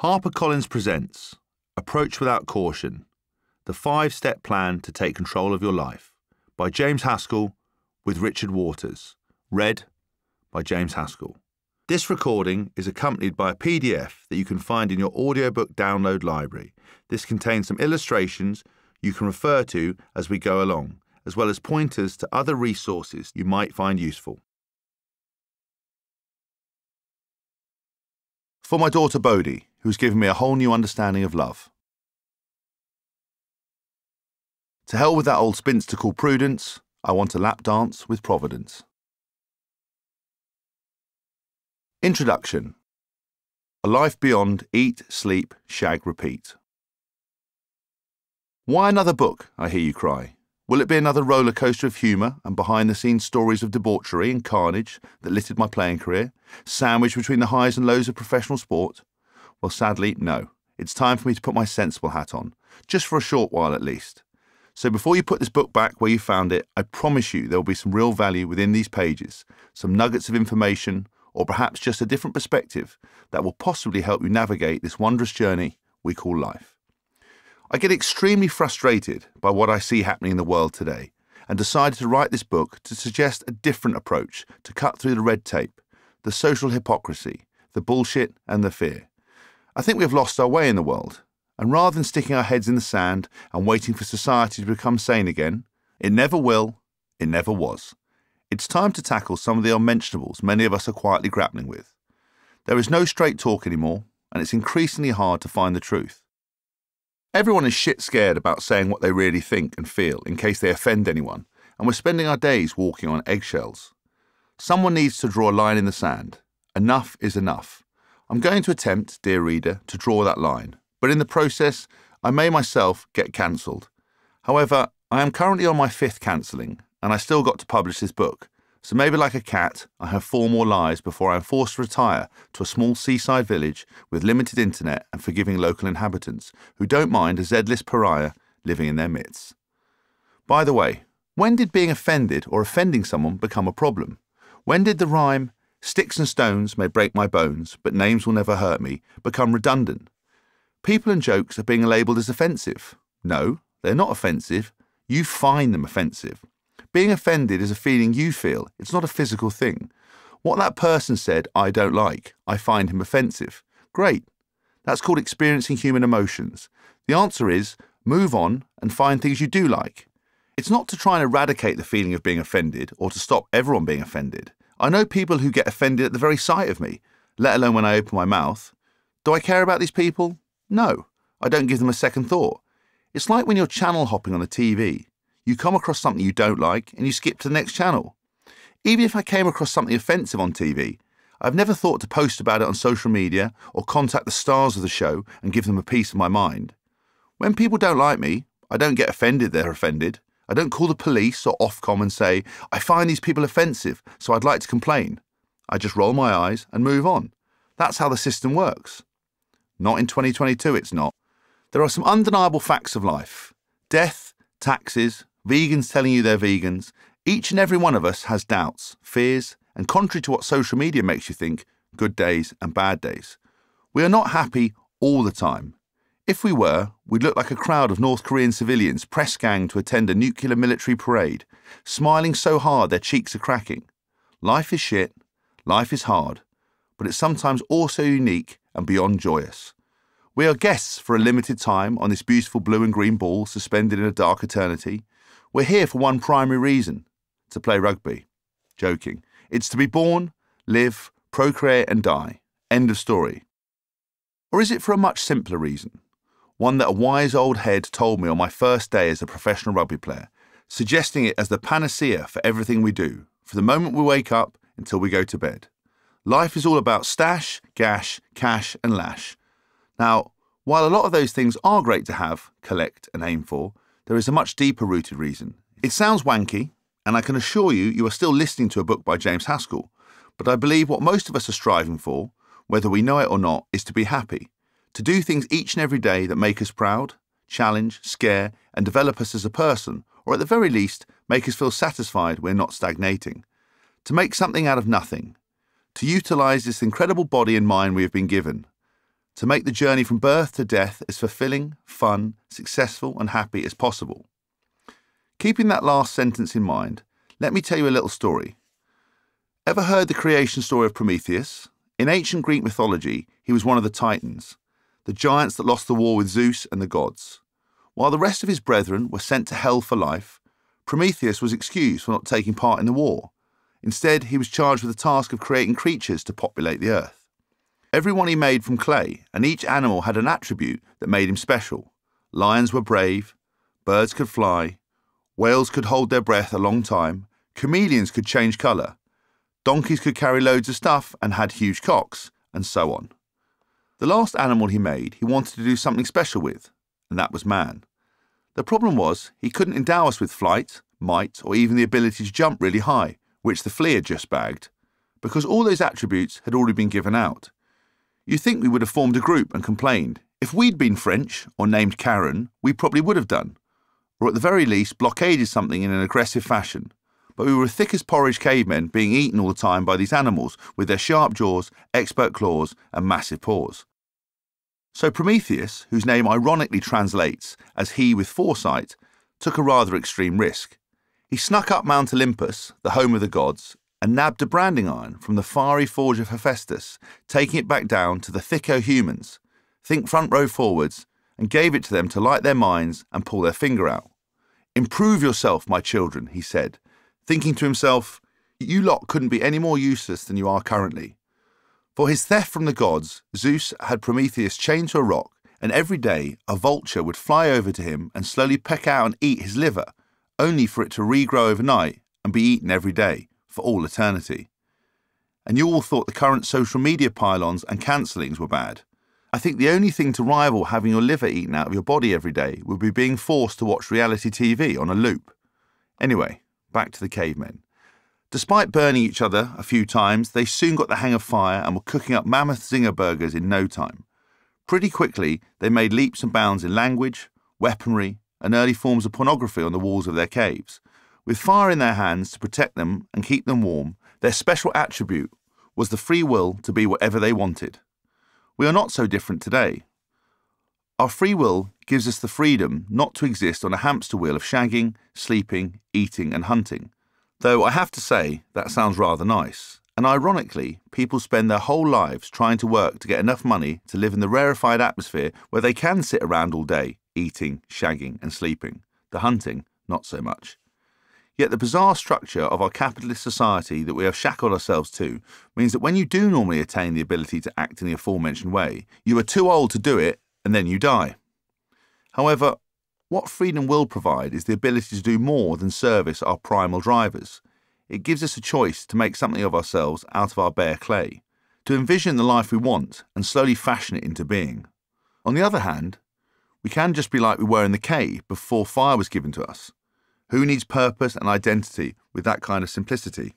HarperCollins presents Approach Without Caution, the 5-step plan to take control of your life, by James Haskell with Richard Waters, read by James Haskell. This recording is accompanied by a PDF that you can find in your audiobook download library. This contains some illustrations you can refer to as we go along, as well as pointers to other resources you might find useful. For my daughter Bodhi, who's given me a whole new understanding of love. To hell with that old spinster called Prudence, I want a lap dance with Providence. Introduction. A life beyond eat, sleep, shag, repeat. Why another book, I hear you cry? Will it be another roller coaster of humour and behind-the-scenes stories of debauchery and carnage that littered my playing career, sandwiched between the highs and lows of professional sport? Well, sadly, no. It's time for me to put my sensible hat on, just for a short while at least. So before you put this book back where you found it, I promise you there will be some real value within these pages, some nuggets of information, or perhaps just a different perspective that will possibly help you navigate this wondrous journey we call life. I get extremely frustrated by what I see happening in the world today and decided to write this book to suggest a different approach to cut through the red tape, the social hypocrisy, the bullshit and the fear. I think we have lost our way in the world, and rather than sticking our heads in the sand and waiting for society to become sane again, it never will, it never was. It's time to tackle some of the unmentionables many of us are quietly grappling with. There is no straight talk anymore, and it's increasingly hard to find the truth. Everyone is shit scared about saying what they really think and feel in case they offend anyone, and we're spending our days walking on eggshells. Someone needs to draw a line in the sand. Enough is enough. I'm going to attempt, dear reader, to draw that line, but in the process, I may myself get cancelled. However, I am currently on my 5th cancelling, and I still got to publish this book, so maybe like a cat, I have 4 more lives before I am forced to retire to a small seaside village with limited internet and forgiving local inhabitants who don't mind a Z-list pariah living in their midst. By the way, when did being offended or offending someone become a problem? When did the rhyme, "Sticks and stones may break my bones, but names will never hurt me," become redundant? People and jokes are being labelled as offensive. No, they're not offensive. You find them offensive. Being offended is a feeling you feel. It's not a physical thing. What that person said, I don't like. I find him offensive. Great. That's called experiencing human emotions. The answer is move on and find things you do like. It's not to try and eradicate the feeling of being offended or to stop everyone being offended. I know people who get offended at the very sight of me, let alone when I open my mouth. Do I care about these people? No. I don't give them a second thought. It's like when you're channel hopping on the TV. You come across something you don't like and you skip to the next channel. Even if I came across something offensive on TV, I've never thought to post about it on social media or contact the stars of the show and give them a piece of my mind. When people don't like me, I don't get offended they're offended. I don't call the police or Ofcom and say, I find these people offensive, so I'd like to complain. I just roll my eyes and move on. That's how the system works. Not in 2022, it's not. There are some undeniable facts of life. Death, taxes, vegans telling you they're vegans. Each and every one of us has doubts, fears, and contrary to what social media makes you think, good days and bad days. We are not happy all the time. If we were, we'd look like a crowd of North Korean civilians press gang to attend a nuclear military parade, smiling so hard their cheeks are cracking. Life is shit, life is hard, but it's sometimes also unique and beyond joyous. We are guests for a limited time on this beautiful blue and green ball suspended in a dark eternity. We're here for one primary reason, to play rugby. Joking. It's to be born, live, procreate and die. End of story. Or is it for a much simpler reason? One that a wise old head told me on my first day as a professional rugby player, suggesting it as the panacea for everything we do, from the moment we wake up until we go to bed. Life is all about stash, gash, cash and lash. Now, while a lot of those things are great to have, collect and aim for, there is a much deeper rooted reason. It sounds wanky, and I can assure you you are still listening to a book by James Haskell, but I believe what most of us are striving for, whether we know it or not, is to be happy, to do things each and every day that make us proud, challenge, scare, and develop us as a person, or at the very least, make us feel satisfied we're not stagnating, to make something out of nothing, to utilise this incredible body and mind we have been given. to make the journey from birth to death as fulfilling, fun, successful and happy as possible. Keeping that last sentence in mind, let me tell you a little story. Ever heard the creation story of Prometheus? In ancient Greek mythology, he was one of the Titans, the giants that lost the war with Zeus and the gods. While the rest of his brethren were sent to hell for life, Prometheus was excused for not taking part in the war. Instead, he was charged with the task of creating creatures to populate the earth. Everyone he made from clay, and each animal had an attribute that made him special. Lions were brave, birds could fly, whales could hold their breath a long time, chameleons could change colour, donkeys could carry loads of stuff and had huge cocks, and so on. The last animal he made he wanted to do something special with, and that was man. The problem was he couldn't endow us with flight, might, or even the ability to jump really high, which the flea had just bagged, because all those attributes had already been given out. You'd think we would have formed a group and complained. If we'd been French, or named Karen, we probably would have done, or at the very least blockaded something in an aggressive fashion. But we were thick as porridge cavemen being eaten all the time by these animals with their sharp jaws, expert claws and massive paws. So Prometheus, whose name ironically translates as he with foresight, took a rather extreme risk. He snuck up Mount Olympus, the home of the gods, and nabbed a branding iron from the fiery forge of Hephaestus, taking it back down to the thicko humans, think front row forwards, and gave it to them to light their minds and pull their finger out. "Improve yourself, my children," he said, thinking to himself, "You lot couldn't be any more useless than you are currently." For his theft from the gods, Zeus had Prometheus chained to a rock, and every day a vulture would fly over to him and slowly peck out and eat his liver, only for it to regrow overnight and be eaten every day, for all eternity. And you all thought the current social media pylons and cancellings were bad. I think the only thing to rival having your liver eaten out of your body every day would be being forced to watch reality TV on a loop. Anyway, back to the cavemen. Despite burning each other a few times, they soon got the hang of fire and were cooking up mammoth zinger burgers in no time. Pretty quickly, they made leaps and bounds in language, weaponry, and early forms of pornography on the walls of their caves. With fire in their hands to protect them and keep them warm, their special attribute was the free will to be whatever they wanted. We are not so different today. Our free will gives us the freedom not to exist on a hamster wheel of shagging, sleeping, eating and hunting. Though I have to say, that sounds rather nice. And ironically, people spend their whole lives trying to work to get enough money to live in the rarefied atmosphere where they can sit around all day, eating, shagging and sleeping. The hunting, not so much. Yet the bizarre structure of our capitalist society that we have shackled ourselves to means that when you do normally attain the ability to act in the aforementioned way, you are too old to do it and then you die. However, what freedom will provide is the ability to do more than service our primal drivers. It gives us a choice to make something of ourselves out of our bare clay, to envision the life we want and slowly fashion it into being. On the other hand, we can just be like we were in the cave before fire was given to us. Who needs purpose and identity with that kind of simplicity?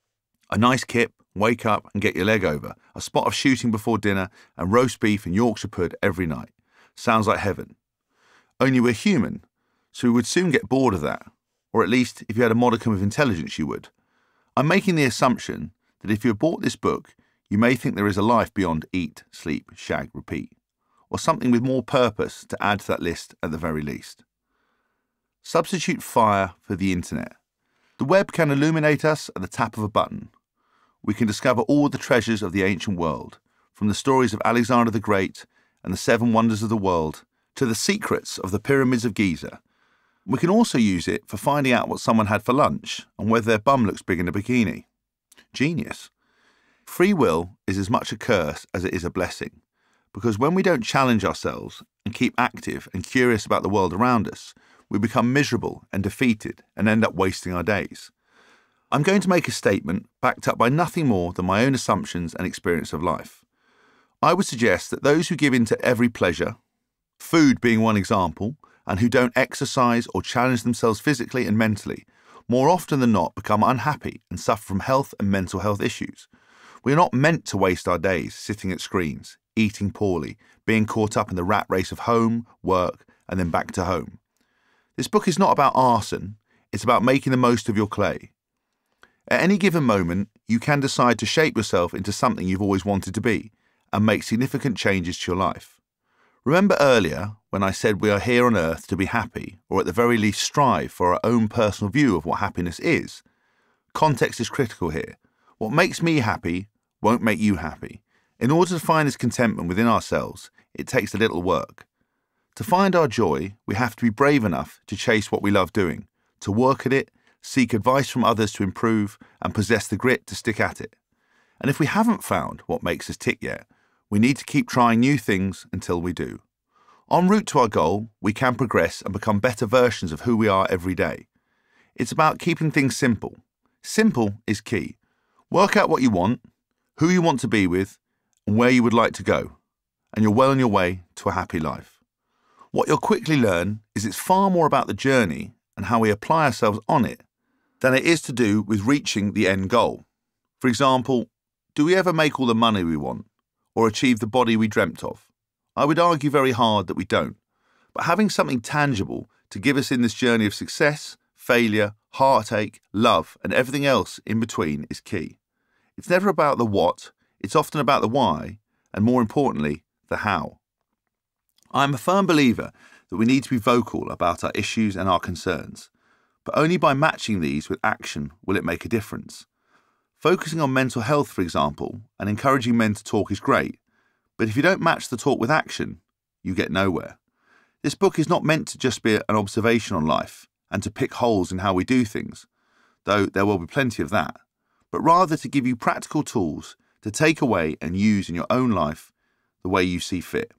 A nice kip, wake up and get your leg over, a spot of shooting before dinner, and roast beef and Yorkshire pud every night. Sounds like heaven. Only we're human, so we would soon get bored of that, or at least if you had a modicum of intelligence you would. I'm making the assumption that if you have bought this book, you may think there is a life beyond eat, sleep, shag, repeat, or something with more purpose to add to that list at the very least. Substitute fire for the internet. The web can illuminate us at the tap of a button. We can discover all the treasures of the ancient world, from the stories of Alexander the Great and the 7 wonders of the world, to the secrets of the pyramids of Giza. We can also use it for finding out what someone had for lunch and whether their bum looks big in a bikini. Genius. Free will is as much a curse as it is a blessing, because when we don't challenge ourselves and keep active and curious about the world around us, we become miserable and defeated and end up wasting our days. I'm going to make a statement backed up by nothing more than my own assumptions and experience of life. I would suggest that those who give in to every pleasure, food being one example, and who don't exercise or challenge themselves physically and mentally, more often than not become unhappy and suffer from health and mental health issues. We are not meant to waste our days sitting at screens, eating poorly, being caught up in the rat race of home, work, and then back to home. This book is not about arson, it's about making the most of your clay. At any given moment, you can decide to shape yourself into something you've always wanted to be, and make significant changes to your life. Remember earlier when I said we are here on earth to be happy, or at the very least strive for our own personal view of what happiness is? Context is critical here. What makes me happy won't make you happy. In order to find this contentment within ourselves, it takes a little work. To find our joy, we have to be brave enough to chase what we love doing, to work at it, seek advice from others to improve, and possess the grit to stick at it. And if we haven't found what makes us tick yet, we need to keep trying new things until we do. En route to our goal, we can progress and become better versions of who we are every day. It's about keeping things simple. Simple is key. Work out what you want, who you want to be with, and where you would like to go, and you're well on your way to a happy life. What you'll quickly learn is it's far more about the journey and how we apply ourselves on it than it is to do with reaching the end goal. For example, do we ever make all the money we want or achieve the body we dreamt of? I would argue very hard that we don't, but having something tangible to give us in this journey of success, failure, heartache, love, and everything else in between is key. It's never about the what, it's often about the why, and more importantly, the how. I'm a firm believer that we need to be vocal about our issues and our concerns, but only by matching these with action will it make a difference. Focusing on mental health, for example, and encouraging men to talk is great, but if you don't match the talk with action, you get nowhere. This book is not meant to just be an observation on life and to pick holes in how we do things, though there will be plenty of that, but rather to give you practical tools to take away and use in your own life the way you see fit.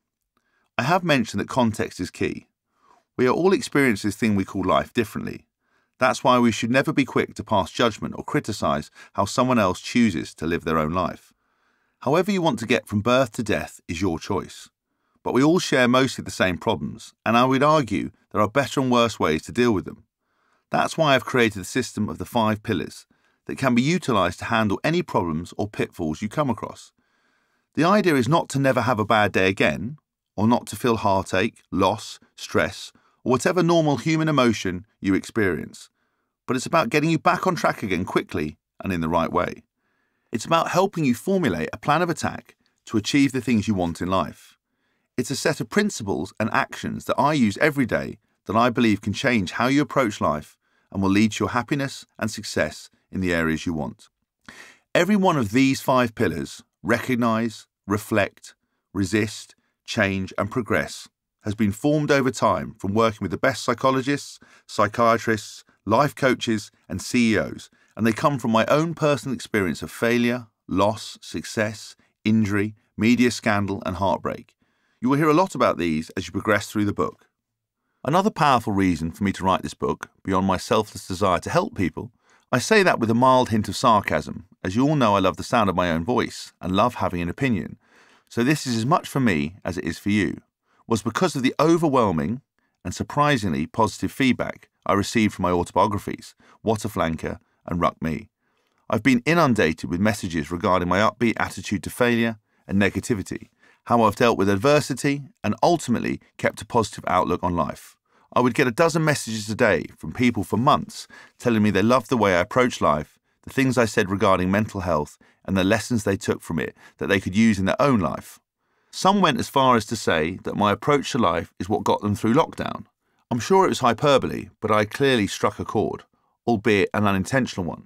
I have mentioned that context is key. We are all experiencing this thing we call life differently. That's why we should never be quick to pass judgment or criticise how someone else chooses to live their own life. However you want to get from birth to death is your choice. But we all share mostly the same problems, and I would argue there are better and worse ways to deal with them. That's why I've created a system of the 5 pillars that can be utilised to handle any problems or pitfalls you come across. The idea is not to never have a bad day again, or not to feel heartache, loss, stress, or whatever normal human emotion you experience, but it's about getting you back on track again quickly and in the right way. It's about helping you formulate a plan of attack to achieve the things you want in life. It's a set of principles and actions that I use every day that I believe can change how you approach life and will lead to your happiness and success in the areas you want. Every one of these 5 pillars, recognise, reflect, resist, change and progress, has been formed over time from working with the best psychologists, psychiatrists, life coaches and CEOs, and they come from my own personal experience of failure, loss, success, injury, media scandal and heartbreak. You will hear a lot about these as you progress through the book. Another powerful reason for me to write this book, beyond my selfless desire to help people, I say that with a mild hint of sarcasm, as you all know I love the sound of my own voice and love having an opinion, so this is as much for me as it is for you, was because of the overwhelming and surprisingly positive feedback I received from my autobiographies, What a Flanker and Rugby. I've been inundated with messages regarding my upbeat attitude to failure and negativity, how I've dealt with adversity and ultimately kept a positive outlook on life. I would get a dozen messages a day from people for months telling me they loved the way I approach life, the things I said regarding mental health and the lessons they took from it that they could use in their own life. Some went as far as to say that my approach to life is what got them through lockdown. I'm sure it was hyperbole, but I clearly struck a chord, albeit an unintentional one.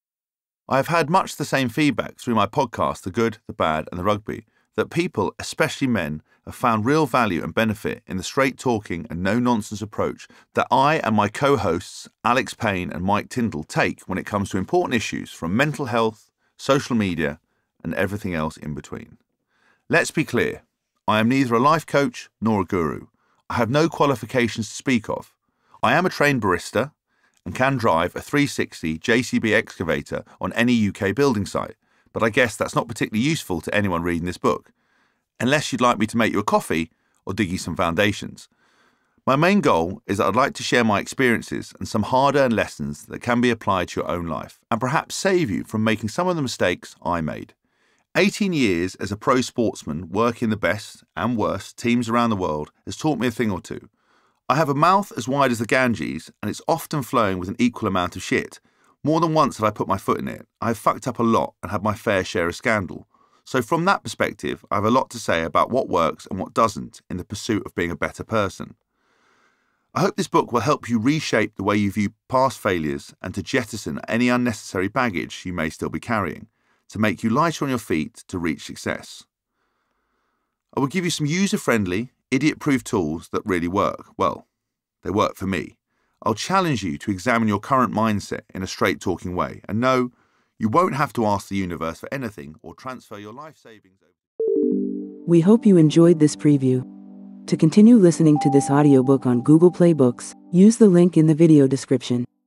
I have had much the same feedback through my podcast, The Good, the Bad and the Rugby, that people, especially men, have found real value and benefit in the straight-talking and no-nonsense approach that I and my co-hosts, Alex Payne and Mike Tyndall, take when it comes to important issues from mental health, social media and everything else in between. Let's be clear, I am neither a life coach nor a guru. I have no qualifications to speak of. I am a trained barista and can drive a 360 JCB excavator on any UK building site, but I guess that's not particularly useful to anyone reading this book, unless you'd like me to make you a coffee or dig you some foundations. My main goal is that I'd like to share my experiences and some hard-earned lessons that can be applied to your own life, and perhaps save you from making some of the mistakes I made. 18 years as a pro sportsman working the best and worst teams around the world has taught me a thing or two. I have a mouth as wide as the Ganges, and it's often flowing with an equal amount of shit. More than once have I put my foot in it. I have fucked up a lot and had my fair share of scandal. So from that perspective, I have a lot to say about what works and what doesn't in the pursuit of being a better person. I hope this book will help you reshape the way you view past failures and to jettison any unnecessary baggage you may still be carrying, to make you lighter on your feet to reach success. I will give you some user-friendly, idiot-proof tools that really work. Well, they work for me. I'll challenge you to examine your current mindset in a straight-talking way. And no, you won't have to ask the universe for anything or transfer your life savings over. We hope you enjoyed this preview. To continue listening to this audiobook on Google Play Books, use the link in the video description.